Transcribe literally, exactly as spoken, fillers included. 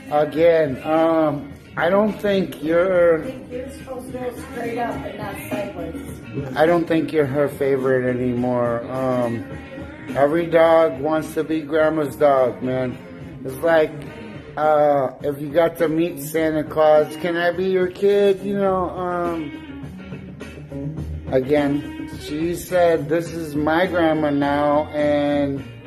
Again, um, I don't think you're. I think you're supposed to go straight up and not sideways. I don't think you're her favorite anymore. Um, every dog wants to be grandma's dog, man. It's like uh, if you got to meet Santa Claus, can I be your kid? You know. Um, again, she said this is my grandma now, and